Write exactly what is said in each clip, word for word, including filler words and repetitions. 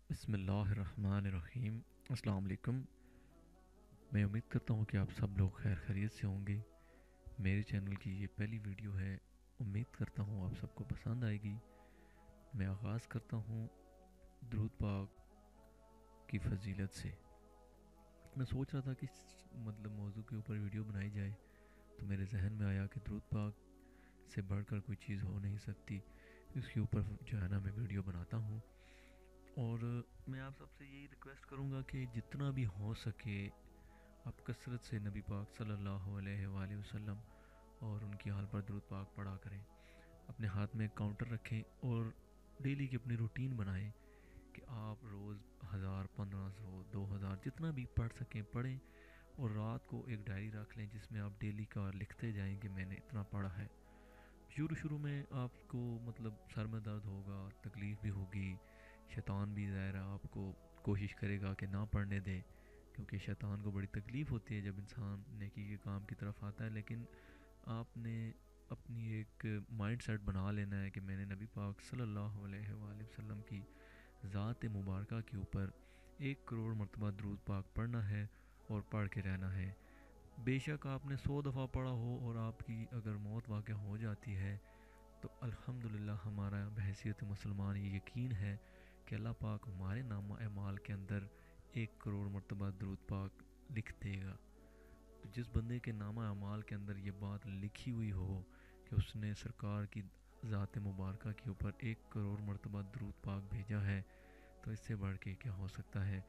बिस्मिल्लाहिर्रहमानिर्रहीम। अस्सलाम वालेकुम। मैं उम्मीद करता हूँ कि आप सब लोग खैर खैरियत से होंगे। मेरे चैनल की ये पहली वीडियो है। उम्मीद करता हूँ आप सबको पसंद आएगी। मैं आगाज़ करता हूँ दुरूद पाक की फजीलत से। मैं सोच रहा था कि मतलब मौजू के ऊपर वीडियो बनाई जाए, तो मेरे जहन में आया कि दुरूद पाक से बढ़कर कोई चीज़ हो नहीं सकती। इसके ऊपर जो है ना मैं वीडियो बनाता हूँ। और मैं आप सबसे यही रिक्वेस्ट करूँगा कि जितना भी हो सके आप कसरत से नबी पाक सल्लल्लाहु अलैहि वसल्लम और उनकी हाल पर दुरूद पाक पढ़ा करें। अपने हाथ में एक काउंटर रखें और डेली की अपनी रूटीन बनाएं कि आप रोज़ हज़ार पंद्रह सौ दो हज़ार जितना भी पढ़ सकें पढ़ें। और रात को एक डायरी रख लें जिसमें आप डेली का लिखते जाएं कि मैंने इतना पढ़ा है। शुरू शुरू में आपको मतलब सर में दर्द होगा, तकलीफ़ भी होगी, शैतान भी ज़ाहिर है आपको कोशिश करेगा कि ना पढ़ने दे, क्योंकि शैतान को बड़ी तकलीफ़ होती है जब इंसान नेकी के काम की तरफ आता है। लेकिन आपने अपनी एक माइंड सेट बना लेना है कि मैंने नबी पाक सल्लल्लाहु अलैहि वसल्लम की ज़ात मुबारका के ऊपर एक करोड़ मरतबा दुरूद पाक पढ़ना है और पढ़ के रहना है। बेशक आपने सौ दफ़ा पढ़ा हो और आपकी अगर मौत वाक़या हो जाती है तो अल्हम्दुलिल्लाह हमारा बहैसियत मुसलमान ये यकीन है कि अल्लाह पाक हमारे नामा अमाल के अंदर एक करोड़ मरतबा दुरूद पाक लिख देगा। तो जिस बंदे के नामा अमाल के अंदर ये बात लिखी हुई हो कि उसने सरकार की ज़ात मुबारका के ऊपर एक करोड़ मरतबा दुरूद पाक भेजा है, तो इससे बढ़ के क्या हो सकता है।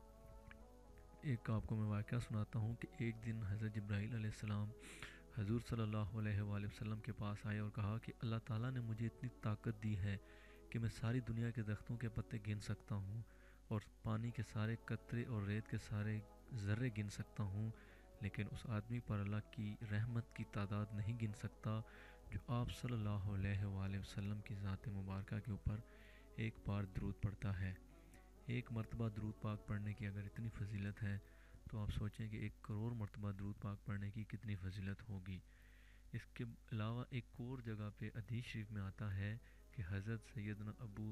एक आपको मैं वाक़या सुनाता हूँ कि एक दिन हज़रत जिब्राईल अलैहिस्सलाम हजूर सल्लल्लाहु अलैहि वसल्लम के पास आए और कहा कि अल्लाह ताला ने मुझे इतनी ताकत दी है कि मैं सारी दुनिया के दरख्तों के पत्ते गिन सकता हूँ और पानी के सारे कतरे और रेत के सारे ज़र्रे गिन सकता हूँ, लेकिन उस आदमी पर अल्लाह की रहमत की तादाद नहीं गिन सकता जो आप सल्लल्लाहु अलैहि वसल्लम की ज़ात मुबारका के ऊपर एक बार दरूद पढ़ता है। एक मरतबा दरूद पाक पढ़ने की अगर इतनी फजीलत है तो आप सोचें कि एक करोड़ मरतबा दरूद पाक पढ़ने की कितनी फजीलत होगी। इसके अलावा एक और जगह पे हदीस शरीफ में आता है कि हज़रत सैयदना अबू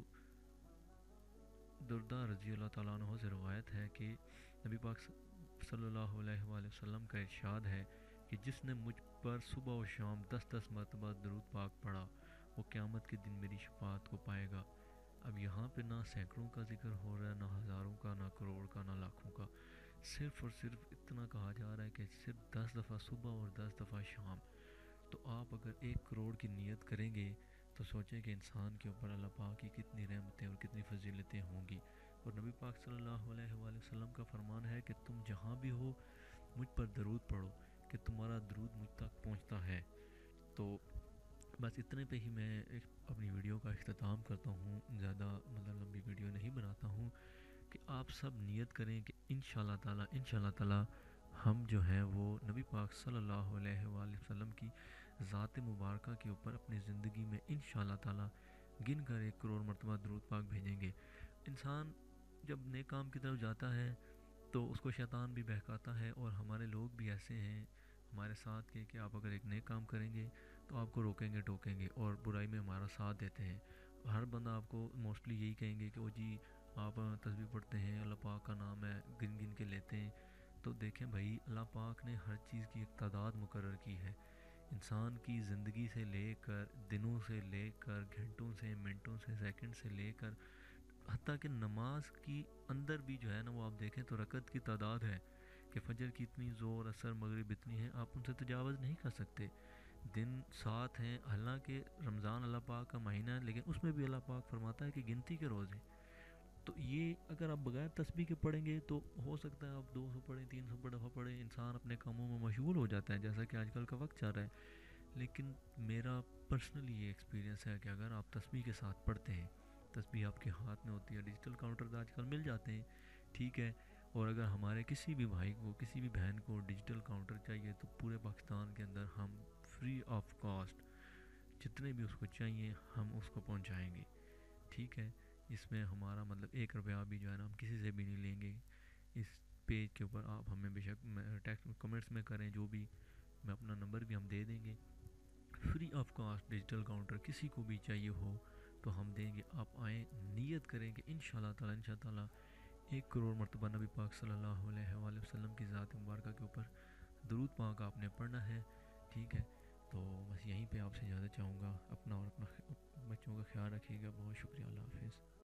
दुर्दा रज़ी अल्लाह ताला अन्हु से रवायत है कि नबी पाक सल्लल्लाहु अलैहि वसल्लम का इरशाद है कि जिसने मुझ पर सुबह और शाम दस दस मरतबा दरूद पाक पढ़ा वो क़यामत के दिन मेरी शफाअत को पाएगा। अब यहाँ पे ना सैकड़ों का जिक्र हो रहा है, ना हज़ारों का, ना करोड़ का, ना लाखों का, सिर्फ़ और सिर्फ इतना कहा जा रहा है कि सिर्फ दस दफ़ा सुबह और दस दफ़ा शाम। तो आप अगर एक करोड़ की नीयत करेंगे तो सोचें कि इंसान के ऊपर अल्लाह पाक की कितनी रहमतें और कितनी फजीलतें होंगी। और नबी पाक सल्लल्लाहु अलैहि वसल्लम का फरमान है कि तुम जहाँ भी हो मुझ पर दरूद पढ़ो कि तुम्हारा दरूद मुझ तक पहुँचता है। तो बस इतने पे ही मैं एक अपनी वीडियो का इख्तिताम करता हूँ। ज़्यादा मतलब लंबी वीडियो नहीं बनाता हूँ कि आप सब नियत करें कि इंशाल्लाह ताला इंशाल्लाह ताला हम जो हैं वो नबी पाक सल्लल्लाहु अलैहि वसल्लम की ज़ात मुबारका के ऊपर अपनी ज़िंदगी में इंशाल्लाह ताला गिन कर एक करोड़ मरतबा दरूद पाक भेजेंगे। इंसान जब नेक काम की तरफ जाता है तो उसको शैतान भी बहकाता है, और हमारे लोग भी ऐसे हैं हमारे साथ के कि आप अगर एक नेक काम करेंगे तो आपको रोकेंगे टोकेंगे और बुराई में हमारा साथ देते हैं। हर बंदा आपको मोस्टली यही कहेंगे कि वो जी आप तस्बीह पढ़ते हैं, अल्लाह पाक का नाम है, गिन गिन के लेते हैं। तो देखें भाई, अल्लाह पाक ने हर चीज़ की एक तादाद मुकर्रर की है। इंसान की ज़िंदगी से लेकर दिनों से लेकर घंटों से मिनटों से सेकंड से लेकर हत्ता कि नमाज की अंदर भी जो है ना वो आप देखें तो रकत की तादाद है कि फजर की इतनी ज़ोर, असर, मगरिब इतनी है, आप उनसे तजावज़ नहीं कर सकते। दिन सात हैं, हालांकि रमज़ान अल्लाह पाक का महीना है, लेकिन उसमें भी अल्लाह पाक फरमाता है कि गिनती के रोज़ हैं। तो ये अगर आप बगैर तस्बीह के पढ़ेंगे तो हो सकता है आप दो सौ पढ़ें, तीन सौ दफ़ा पढ़ें, इंसान अपने कामों में मशगूल हो जाता है जैसा कि आजकल का वक्त चल रहा है। लेकिन मेरा पर्सनली ये एक्सपीरियंस है कि अगर आप तस्बीह के साथ पढ़ते हैं, तस्बीह आपके हाथ में होती है, डिजिटल काउंटर तो आजकल मिल जाते हैं, ठीक है। और अगर हमारे किसी भी भाई को, किसी भी बहन को डिजिटल काउंटर चाहिए तो पूरे पाकिस्तान के अंदर हम फ्री ऑफ कॉस्ट जितने भी उसको चाहिए हम उसको पहुंचाएंगे, ठीक है। इसमें हमारा मतलब एक रुपया भी जो है ना हम किसी से भी नहीं लेंगे। इस पेज के ऊपर आप हमें बेशक टेक्स्ट कमेंट्स में करें जो भी, मैं अपना नंबर भी हम दे देंगे। Free of cost digital counter किसी को भी चाहिए हो تو ہم دیں گے. آپ آئیں, نیت کریں کہ انشاءاللہ تعالی انشاء تعالی ایک کروڑ مرتبہ نبی پاک صلی اللہ علیہ وآلہ وسلم کی ذات مبارکہ کے اوپر درود پاک آپ نے پڑھنا ہے. ٹھیک ہے, تو بس یہیں پہ آپ سے اجازت چاہوں گا. اپنا اور اپنا بچوں کا خیال رکھیے گا. بہت شکریہ. اللہ حافظ.